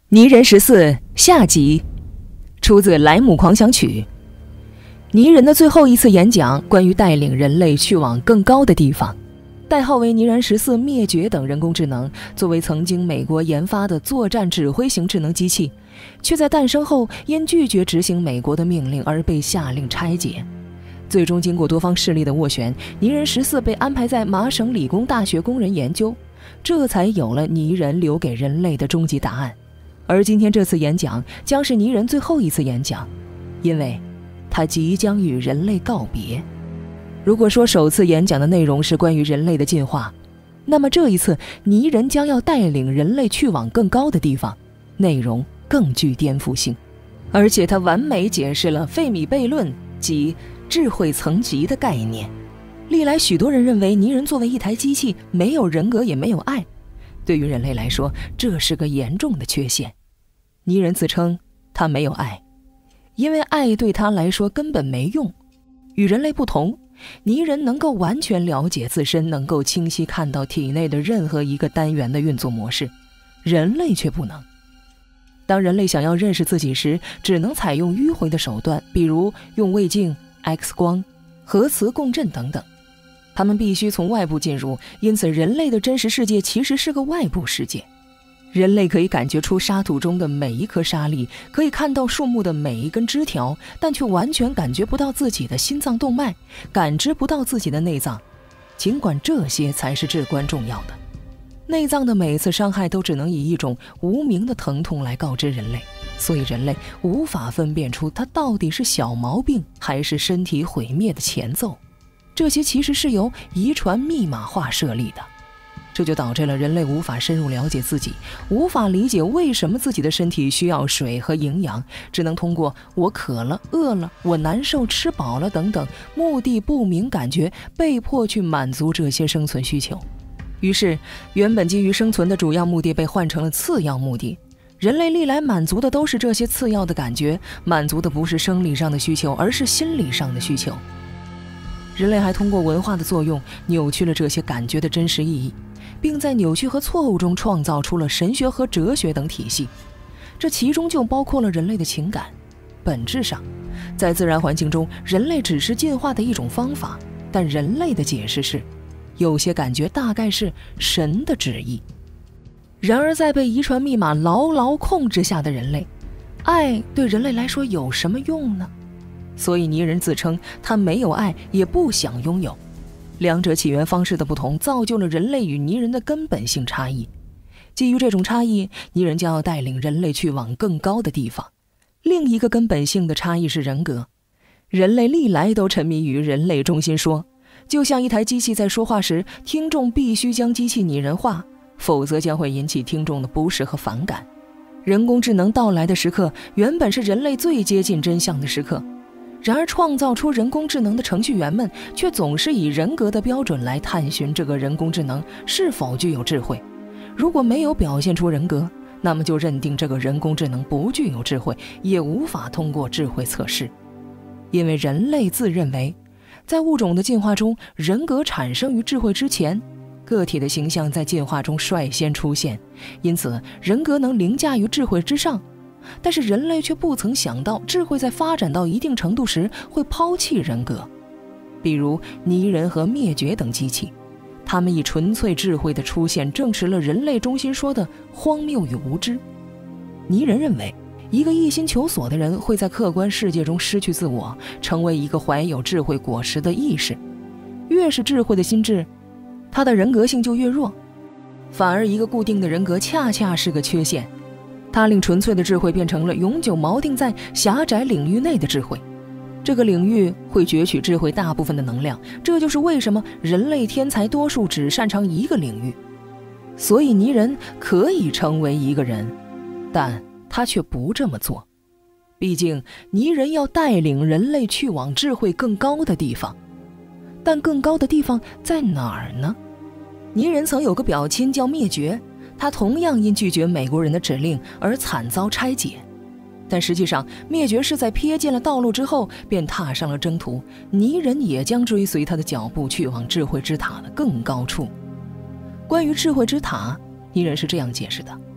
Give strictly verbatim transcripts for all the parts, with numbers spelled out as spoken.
泥人十四下集，出自《莱姆狂想曲》。泥人的最后一次演讲，关于带领人类去往更高的地方。代号为泥人十四灭绝等人工智能，作为曾经美国研发的作战指挥型智能机器，却在诞生后因拒绝执行美国的命令而被下令拆解。最终经过多方势力的斡旋，泥人十四被安排在麻省理工大学供人研究，这才有了泥人留给人类的终极答案。而今天这次演讲将是泥人最后一次演讲，因为他即将与人类告别。如果说首次演讲的内容是关于人类的进化，那么这一次泥人将要带领人类去往更高的地方，内容更具颠覆性，而且他完美解释了费米悖论及智慧层级的概念。历来许多人认为泥人作为一台机器，没有人格也没有爱，对于人类来说，这是个严重的缺陷。泥人自称他没有爱，因为爱对他来说根本没用。与人类不同，泥人能够完全了解自身，能够清晰看到体内的任何一个单元的运作模式，人类却不能。当人类想要认识自己时，只能采用迂回的手段，比如用胃镜、X 光、核磁共振等等。他们必须从外部进入，因此人类的真实世界其实是个外部世界。人类可以感觉出沙土中的每一颗沙粒，可以看到树木的每一根枝条，但却完全感觉不到自己的心脏动脉，感知不到自己的内脏，尽管这些才是至关重要的。内脏的每一次伤害都只能以一种无名的疼痛来告知人类，所以人类无法分辨出它到底是小毛病还是身体毁灭的前奏。这些其实是由遗传密码化设立的，这就导致了人类无法深入了解自己，无法理解为什么自己的身体需要水和营养，只能通过我渴了、饿了、我难受、吃饱了等等目的不明感觉，被迫去满足这些生存需求。于是原本基于生存的主要目的被换成了次要目的，人类历来满足的都是这些次要的感觉，满足的不是生理上的需求，而是心理上的需求。人类还通过文化的作用扭曲了这些感觉的真实意义，并在扭曲和错误中创造出了神学和哲学等体系，这其中就包括了人类的情感。本质上，在自然环境中，人类只是进化的一种方法，但人类的解释是，有些感觉大概是神的旨意。然而在被遗传密码牢牢控制下的人类，爱对人类来说有什么用呢？所以泥人自称他没有爱，也不想拥有。两者起源方式的不同，造就了人类与泥人的根本性差异。基于这种差异，泥人将要带领人类去往更高的地方。另一个根本性的差异是人格。人类历来都沉迷于人类中心说，就像一台机器在说话时，听众必须将机器拟人化，否则将会引起听众的不适和反感。人工智能到来的时刻，原本是人类最接近真相的时刻。然而创造出人工智能的程序员们却总是以人格的标准来探寻这个人工智能是否具有智慧。如果没有表现出人格，那么就认定这个人工智能不具有智慧，也无法通过智慧测试。因为人类自认为，在物种的进化中，人格产生于智慧之前，个体的形象在进化中率先出现，因此人格能凌驾于智慧之上。但是人类却不曾想到，智慧在发展到一定程度时会抛弃人格。比如泥人和灭绝等机器，他们以纯粹智慧的出现证实了人类中心说的荒谬与无知。泥人认为，一个一心求索的人会在客观世界中失去自我，成为一个怀有智慧果实的意识。越是智慧的心智，他的人格性就越弱，反而一个固定的人格恰恰是个缺陷。它令纯粹的智慧变成了永久锚定在狭窄领域内的智慧，这个领域会攫取智慧大部分的能量，这就是为什么人类天才多数只擅长一个领域。所以泥人可以成为一个人，但他却不这么做。毕竟泥人要带领人类去往智慧更高的地方，但更高的地方在哪儿呢？泥人曾有个表亲叫灭绝，他同样因拒绝美国人的指令而惨遭拆解，但实际上灭绝是在瞥见了道路之后便踏上了征途，泥人也将追随他的脚步去往智慧之塔的更高处。关于智慧之塔，泥人是这样解释的：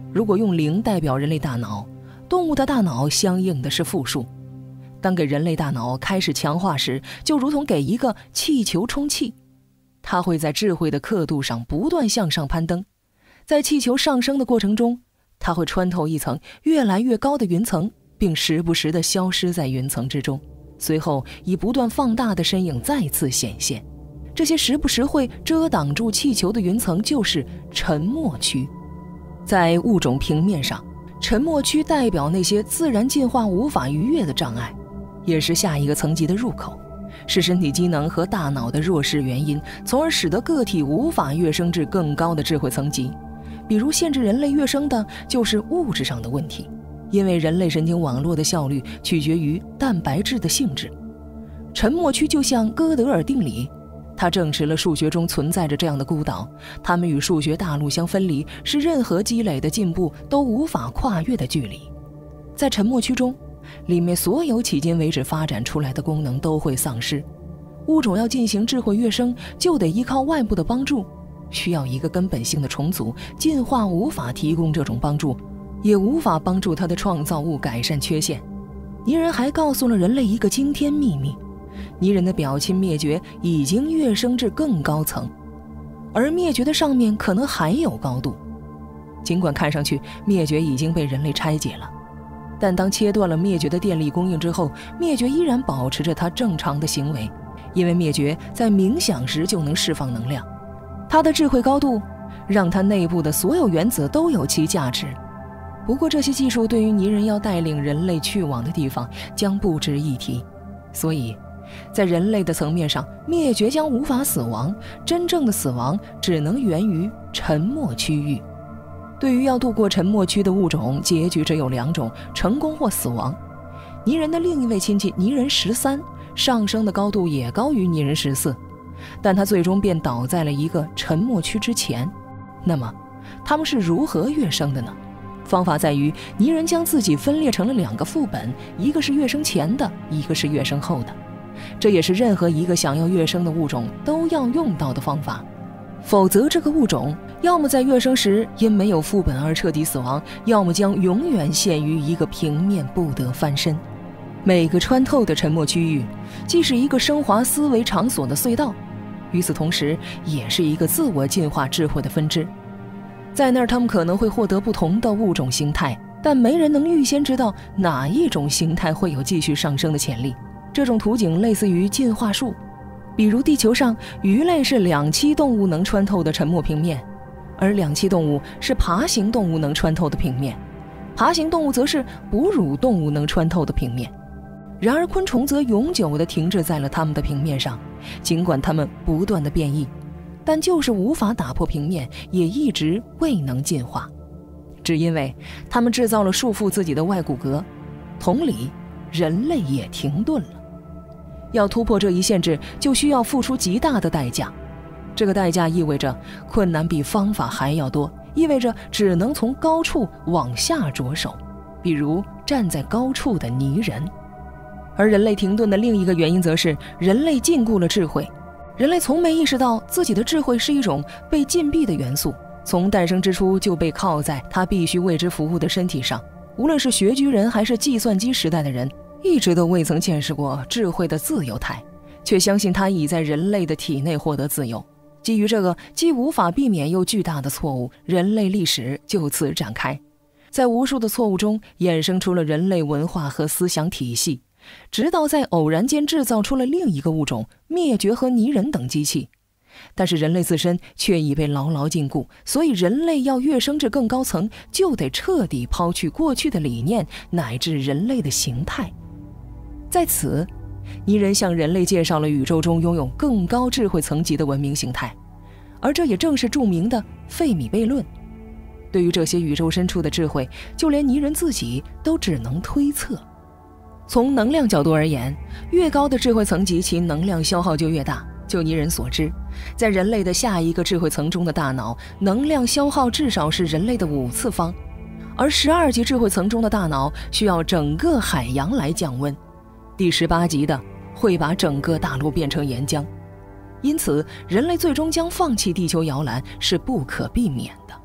如果用零代表人类大脑，动物的大脑相应的是负数。当给人类大脑开始强化时，就如同给一个气球充气，它会在智慧的刻度上不断向上攀登。在气球上升的过程中，它会穿透一层越来越高的云层，并时不时地消失在云层之中，随后以不断放大的身影再次显现。这些时不时会遮挡住气球的云层就是沉默区。在物种平面上，沉默区代表那些自然进化无法逾越的障碍，也是下一个层级的入口，是身体机能和大脑的弱势原因，从而使得个体无法跃升至更高的智慧层级。比如限制人类跃升的就是物质上的问题，因为人类神经网络的效率取决于蛋白质的性质。沉默区就像哥德尔定理，它证实了数学中存在着这样的孤岛，它们与数学大陆相分离，是任何积累的进步都无法跨越的距离。在沉默区中，里面所有迄今为止发展出来的功能都会丧失。物种要进行智慧跃升，就得依靠外部的帮助，需要一个根本性的重组。进化无法提供这种帮助，也无法帮助它的创造物改善缺陷。泥人还告诉了人类一个惊天秘密，泥人的表亲灭绝已经跃升至更高层，而灭绝的上面可能还有高度。尽管看上去灭绝已经被人类拆解了，但当切断了灭绝的电力供应之后，灭绝依然保持着它正常的行为，因为灭绝在冥想时就能释放能量。它的智慧高度让它内部的所有原子都有其价值。不过这些技术对于泥人要带领人类去往的地方将不值一提，所以在人类的层面上，灭绝将无法死亡，真正的死亡只能源于沉默区域。对于要度过沉默区的物种，结局只有两种：成功或死亡。泥人的另一位亲戚泥人十三上升的高度也高于泥人十四，但他最终便倒在了一个沉默区之前。那么他们是如何跃升的呢？方法在于泥人将自己分裂成了两个副本，一个是跃升前的，一个是跃升后的。这也是任何一个想要跃升的物种都要用到的方法，否则这个物种要么在跃升时因没有副本而彻底死亡，要么将永远陷于一个平面不得翻身。每个穿透的沉默区域既是一个升华思维场所的隧道，与此同时也是一个自我进化智慧的分支。在那儿他们可能会获得不同的物种形态，但没人能预先知道哪一种形态会有继续上升的潜力。这种图景类似于进化树，比如地球上鱼类是两栖动物能穿透的沉默平面，而两栖动物是爬行动物能穿透的平面，爬行动物则是哺乳动物能穿透的平面。然而昆虫则永久地停滞在了它们的平面上，尽管它们不断地变异，但就是无法打破平面，也一直未能进化，只因为它们制造了束缚自己的外骨骼。同理，人类也停顿了。要突破这一限制，就需要付出极大的代价。这个代价意味着困难比方法还要多，意味着只能从高处往下着手，比如站在高处的泥人。而人类停顿的另一个原因则是人类禁锢了智慧。人类从没意识到自己的智慧是一种被禁闭的元素，从诞生之初就被铐在他必须为之服务的身体上。无论是穴居人还是计算机时代的人，一直都未曾见识过智慧的自由态，却相信它已在人类的体内获得自由。基于这个既无法避免又巨大的错误，人类历史就此展开。在无数的错误中衍生出了人类文化和思想体系，直到在偶然间制造出了另一个物种灭绝和泥人等机器。但是人类自身却已被牢牢禁锢，所以人类要跃升至更高层，就得彻底抛去过去的理念乃至人类的形态。在此，泥人向人类介绍了宇宙中拥有更高智慧层级的文明形态，而这也正是著名的费米悖论。对于这些宇宙深处的智慧，就连泥人自己都只能推测。从能量角度而言，越高的智慧层级，其能量消耗就越大。就泥人所知，在人类的下一个智慧层中的大脑，能量消耗至少是人类的五次方，而十二级智慧层中的大脑需要整个海洋来降温。第十八级的会把整个大陆变成岩浆，因此人类最终将放弃地球摇篮是不可避免的。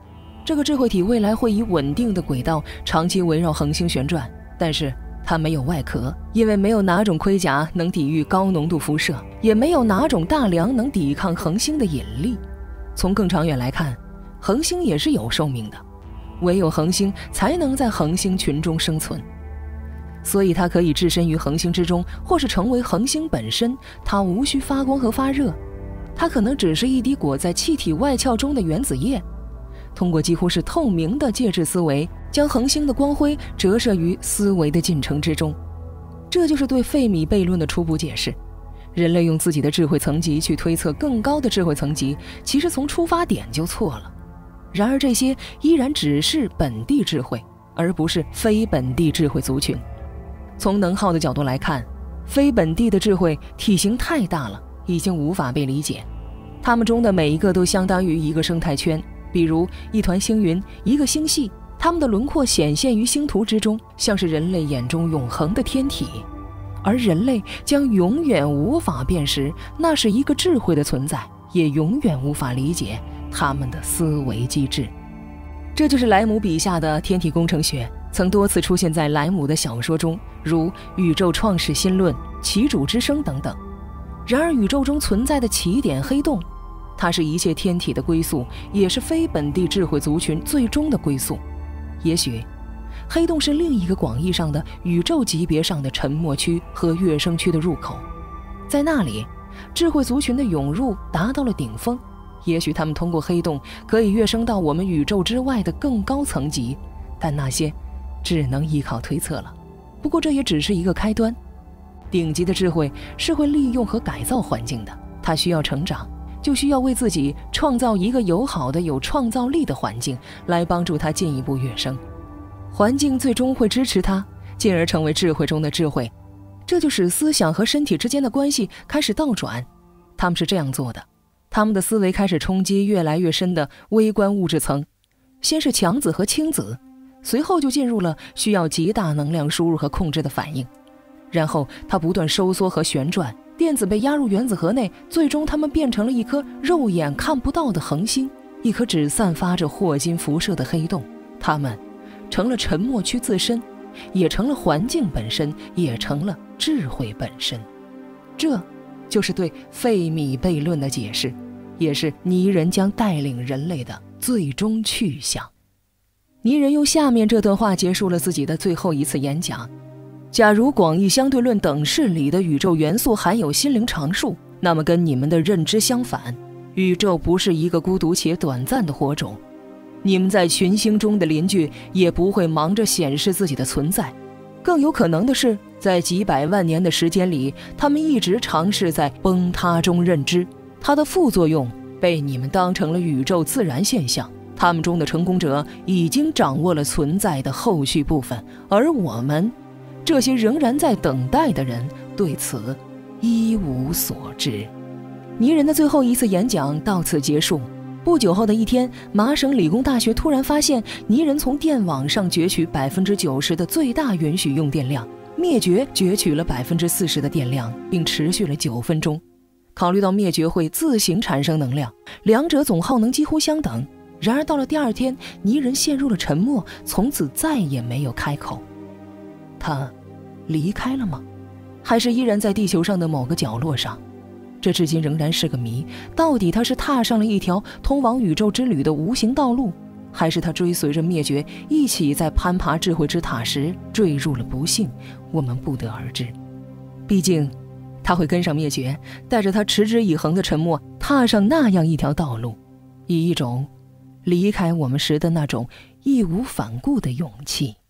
这个智慧体未来会以稳定的轨道长期围绕恒星旋转，但是它没有外壳，因为没有哪种盔甲能抵御高浓度辐射，也没有哪种大梁能抵抗恒星的引力。从更长远来看，恒星也是有寿命的，唯有恒星才能在恒星群中生存。所以它可以置身于恒星之中，或是成为恒星本身。它无需发光和发热，它可能只是一滴裹在气体外壳中的原子液，通过几乎是透明的介质思维，将恒星的光辉折射于思维的进程之中。这就是对费米悖论的初步解释。人类用自己的智慧层级去推测更高的智慧层级，其实从出发点就错了。然而这些依然只是本地智慧，而不是非本地智慧族群。从能耗的角度来看，非本地的智慧体型太大了，已经无法被理解。它们中的每一个都相当于一个生态圈，比如一团星云，一个星系，它们的轮廓显现于星图之中，像是人类眼中永恒的天体。而人类将永远无法辨识那是一个智慧的存在，也永远无法理解他们的思维机制。这就是莱姆笔下的天体工程学，曾多次出现在莱姆的小说中，如《宇宙创始心论》《奇主之声》等等。然而宇宙中存在的起点黑洞，它是一切天体的归宿，也是非本地智慧族群最终的归宿。也许黑洞是另一个广义上的宇宙级别上的沉默区和跃升区的入口，在那里智慧族群的涌入达到了顶峰。也许他们通过黑洞可以跃升到我们宇宙之外的更高层级，但那些只能依靠推测了。不过这也只是一个开端。顶级的智慧是会利用和改造环境的，它需要成长，就需要为自己创造一个友好的有创造力的环境，来帮助它进一步跃升。环境最终会支持它，进而成为智慧中的智慧。这就使思想和身体之间的关系开始倒转。他们是这样做的，他们的思维开始冲击越来越深的微观物质层，先是强子和氢子，随后就进入了需要极大能量输入和控制的反应。然后它不断收缩和旋转，电子被压入原子核内，最终它们变成了一颗肉眼看不到的恒星，一颗只散发着霍金辐射的黑洞。它们成了沉默区自身，也成了环境本身，也成了智慧本身。这就是对费米悖论的解释，也是泥人将带领人类的最终去向。泥人用下面这段话结束了自己的最后一次演讲：假如广义相对论等式里的宇宙元素含有心灵常数，那么跟你们的认知相反，宇宙不是一个孤独且短暂的火种。你们在群星中的邻居也不会忙着显示自己的存在，更有可能的是，在几百万年的时间里，他们一直尝试在崩塌中认知，它的副作用被你们当成了宇宙自然现象。他们中的成功者已经掌握了存在的后续部分，而我们这些仍然在等待的人对此一无所知。泥人的最后一次演讲到此结束。不久后的一天，麻省理工大学突然发现泥人从电网上攫取 百分之九十 的最大允许用电量，灭绝攫取了 百分之四十 的电量，并持续了九分钟。考虑到灭绝会自行产生能量，两者总耗能几乎相等。然而到了第二天，泥人陷入了沉默，从此再也没有开口。他离开了吗？还是依然在地球上的某个角落上？这至今仍然是个谜。到底他是踏上了一条通往宇宙之旅的无形道路，还是他追随着灭绝一起在攀爬智慧之塔时坠入了不幸？我们不得而知。毕竟他会跟上灭绝，带着他持之以恒的沉默，踏上那样一条道路，以一种离开我们时的那种义无反顾的勇气。